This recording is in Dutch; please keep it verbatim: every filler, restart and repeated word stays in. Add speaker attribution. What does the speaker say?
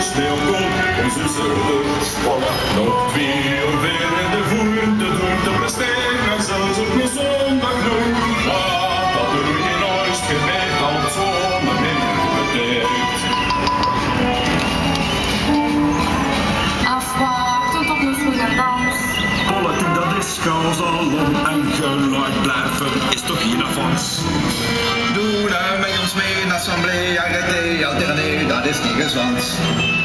Speaker 1: sneeuw komt, onze zullen spannen. Nog twee uur weer in de voer te doen, te presteren en zelfs op een zondag doen. Laat dat er geen ooit gemerkt, al het zomer meer betekent.
Speaker 2: Afwachtend op een goede dans.
Speaker 3: Politiek dat is chaos alom en geluid blijven is toch hier naar Frans.
Speaker 4: Doe nou met ons mee in de assemblee, arrêté, alternee, dat is niet gezond.